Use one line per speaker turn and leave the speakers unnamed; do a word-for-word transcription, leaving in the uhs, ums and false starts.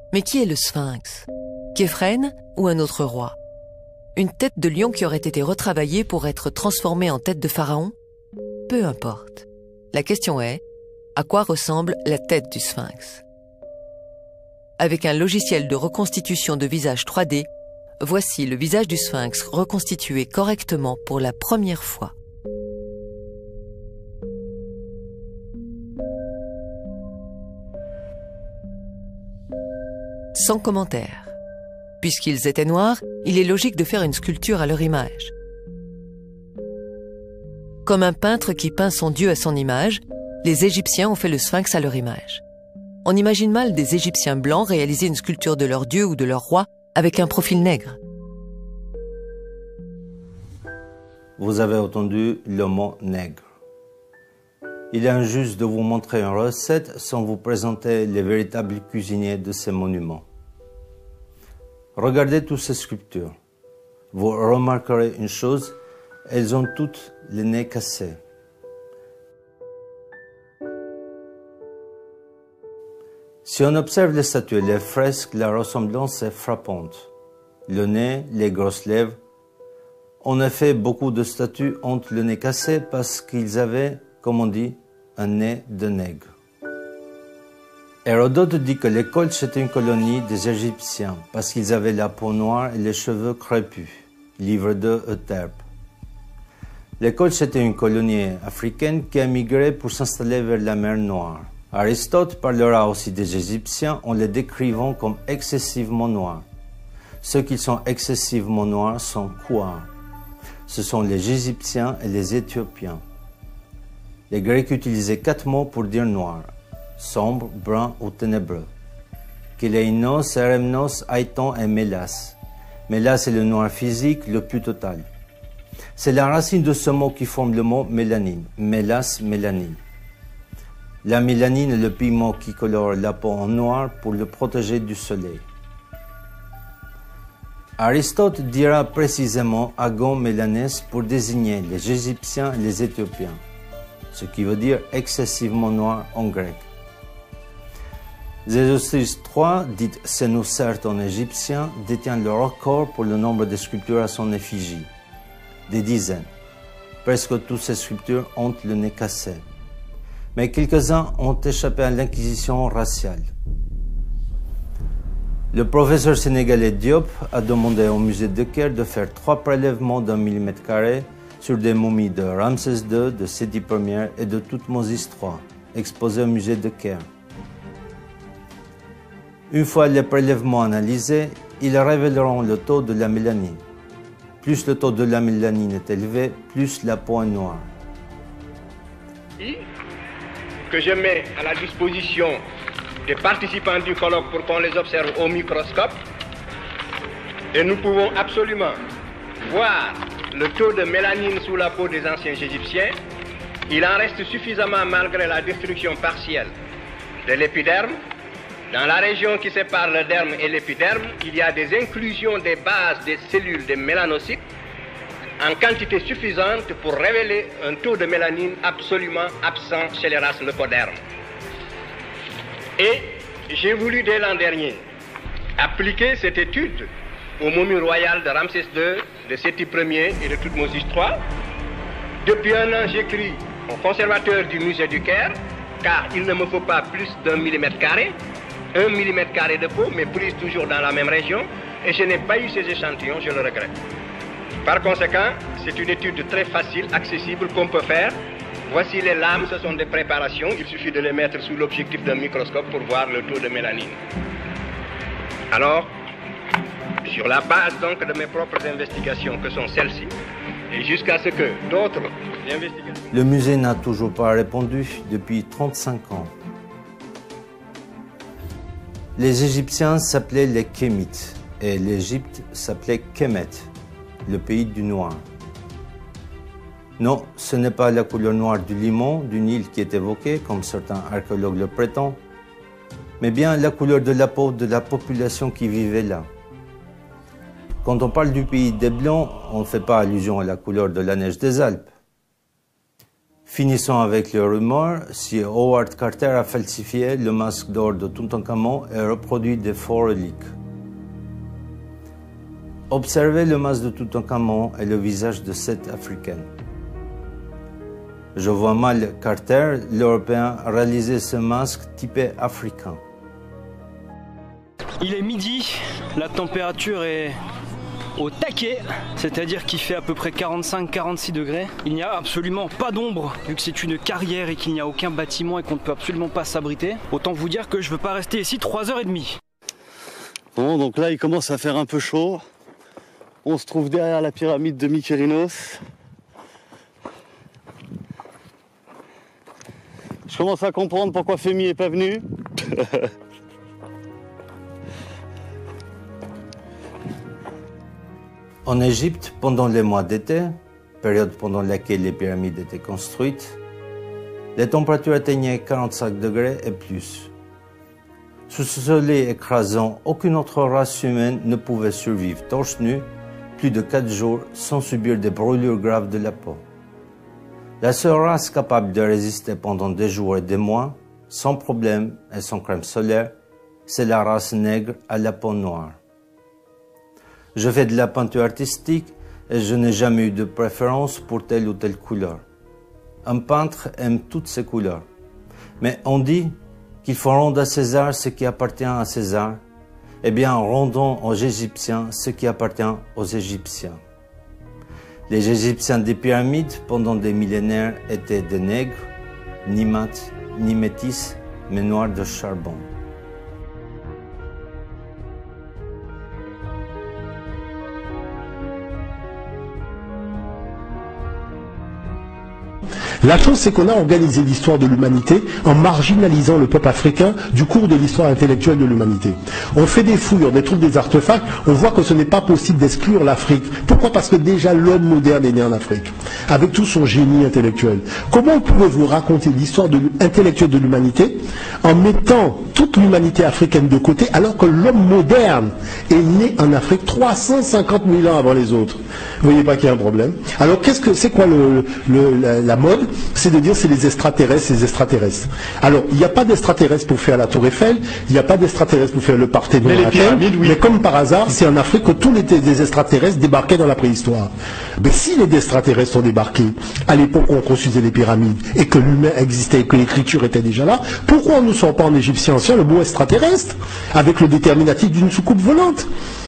Mais qui est le Sphinx? Képhren ou un autre roi? Une tête de lion qui aurait été retravaillée pour être transformée en tête de pharaon? Peu importe. La question est, à quoi ressemble la tête du Sphinx? Avec un logiciel de reconstitution de visage trois D, voici le visage du Sphinx reconstitué correctement pour la première fois. Sans commentaire. Puisqu'ils étaient noirs, il est logique de faire une sculpture à leur image. Comme un peintre qui peint son dieu à son image, les Égyptiens ont fait le Sphinx à leur image. On imagine mal des Égyptiens blancs réaliser une sculpture de leur dieu ou de leur roi avec un profil nègre.
Vous avez entendu le mot nègre. Il est injuste de vous montrer une recette sans vous présenter les véritables cuisiniers de ces monuments. Regardez toutes ces sculptures. Vous remarquerez une chose, elles ont toutes les nez cassés. Si on observe les statues et les fresques, la ressemblance est frappante. Le nez, les grosses lèvres. En effet, beaucoup de statues ont le nez cassé parce qu'ils avaient, comme on dit, un nez de nègre. Hérodote dit que les Colches étaient une colonie des Égyptiens parce qu'ils avaient la peau noire et les cheveux crépus. Livre deux, Euterpe. Les Colches étaient une colonie africaine qui a migré pour s'installer vers la mer Noire. Aristote parlera aussi des Égyptiens en les décrivant comme excessivement noirs. Ceux qui sont excessivement noirs sont quoi? Ce sont les Égyptiens et les Éthiopiens. Les Grecs utilisaient quatre mots pour dire noir: sombre, brun ou ténébreux. Kéleinos, Eremnos, Aiton et Mélas. Mélas est le noir physique le plus total. C'est la racine de ce mot qui forme le mot mélanine. Mélas, mélanine. La mélanine est le pigment qui colore la peau en noir pour le protéger du soleil. Aristote dira précisément agon mélanès pour désigner les Égyptiens et les Éthiopiens, ce qui veut dire excessivement noir en grec. Zésostrys trois, dit Sénoucerte en égyptien, détient le record pour le nombre de sculptures à son effigie. Des dizaines. Presque toutes ces sculptures ont le nez cassé. Mais quelques-uns ont échappé à l'inquisition raciale. Le professeur sénégalais Diop a demandé au musée de Caire de faire trois prélèvements d'un millimètre carré sur des momies de Ramsès deux, de Séti Ier et de Thoutmôsis trois, exposées au musée de Caire. Une fois les prélèvements analysés, ils révéleront le taux de la mélanine. Plus le taux de la mélanine est élevé, plus la peau est noire.
Que je mets à la disposition des participants du colloque pour qu'on les observe au microscope. Et nous pouvons absolument voir le taux de mélanine sous la peau des anciens Égyptiens. Il en reste suffisamment malgré la destruction partielle de l'épiderme. Dans la région qui sépare le derme et l'épiderme, il y a des inclusions des bases des cellules des mélanocytes en quantité suffisante pour révéler un taux de mélanine absolument absent chez les races leucodermes. Et j'ai voulu dès l'an dernier appliquer cette étude aux momies royales de Ramsès deux, de Séti Ier et de Thoutmôsis trois. Depuis un an, j'écris au conservateur du musée du Caire, car il ne me faut pas plus d'un millimètre carré, un millimètre carré de peau, mais prise toujours dans la même région, et je n'ai pas eu ces échantillons, je le regrette. Par conséquent, c'est une étude très facile, accessible, qu'on peut faire. Voici les lames, ce sont des préparations. Il suffit de les mettre sous l'objectif d'un microscope pour voir le taux de mélanine. Alors, sur la base donc de mes propres investigations, que sont celles-ci, et jusqu'à ce que d'autres investigations...
Le musée n'a toujours pas répondu depuis trente-cinq ans. Les Égyptiens s'appelaient les Kémites et l'Égypte s'appelait Kémet, le pays du noir. Non, ce n'est pas la couleur noire du limon, du Nil qui est évoquée, comme certains archéologues le prétendent, mais bien la couleur de la peau de la population qui vivait là. Quand on parle du pays des Blancs, on ne fait pas allusion à la couleur de la neige des Alpes. Finissons avec le rumeur si Howard Carter a falsifié le masque d'or de Toutankhamon et reproduit des faux reliques. Observez le masque de Toutankhamon et le visage de cette Africaine. Je vois mal Carter, l'Européen, réaliser ce masque typé africain.
Il est midi, la température est au taquet, c'est-à-dire qu'il fait à peu près quarante-cinq à quarante-six degrés. Il n'y a absolument pas d'ombre, vu que c'est une carrière et qu'il n'y a aucun bâtiment et qu'on ne peut absolument pas s'abriter. Autant vous dire que je ne veux pas rester ici trois heures trente.
Bon, donc là il commence à faire un peu chaud. On se trouve derrière la pyramide de Mykérinos. Je commence à comprendre pourquoi Femi n'est pas venu.
En Égypte, pendant les mois d'été, période pendant laquelle les pyramides étaient construites, les températures atteignaient quarante-cinq degrés et plus. Sous ce soleil écrasant, aucune autre race humaine ne pouvait survivre torse nu plus de quatre jours sans subir des brûlures graves de la peau. La seule race capable de résister pendant des jours et des mois, sans problème et sans crème solaire, c'est la race nègre à la peau noire. Je fais de la peinture artistique et je n'ai jamais eu de préférence pour telle ou telle couleur. Un peintre aime toutes ces couleurs. Mais on dit qu'il faut rendre à César ce qui appartient à César. Eh bien, rendons aux Égyptiens ce qui appartient aux Égyptiens. Les Égyptiens des pyramides, pendant des millénaires, étaient des nègres, ni mat, ni métis, mais noirs de charbon.
La chose, c'est qu'on a organisé l'histoire de l'humanité en marginalisant le peuple africain du cours de l'histoire intellectuelle de l'humanité. On fait des fouilles, on trouve des artefacts, on voit que ce n'est pas possible d'exclure l'Afrique. Pourquoi? Parce que déjà l'homme moderne est né en Afrique, avec tout son génie intellectuel. Comment pouvez-vous raconter l'histoire intellectuelle de l'humanité en mettant toute l'humanité africaine de côté, alors que l'homme moderne est né en Afrique trois cent cinquante mille ans avant les autres? Vous voyez pas qu'il y a un problème? Alors qu'est-ce que c'est quoi le, le, la, la mode? C'est de dire c'est les extraterrestres, les extraterrestres. Alors, il n'y a pas d'extraterrestres pour faire la Tour Eiffel, il n'y a pas d'extraterrestres pour faire le Parthénon, mais, les pyramides, oui. Mais comme par hasard, c'est en Afrique que tous les, les extraterrestres débarquaient dans la préhistoire. Mais si les extraterrestres sont débarqués à l'époque où on construisait les pyramides et que l'humain existait et que l'écriture était déjà là, pourquoi on ne sort pas en égyptien ancien le mot extraterrestre avec le déterminatif d'une soucoupe volante?